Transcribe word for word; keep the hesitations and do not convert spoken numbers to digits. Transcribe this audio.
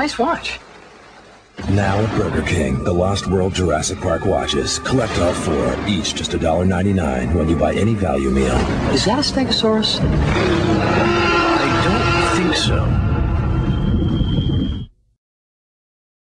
nice watch. Now at Burger King, the Lost World Jurassic Park watches. Collect all four, each just a dollar ninety-nine when you buy any value meal. Is that a Stegosaurus? I don't think so.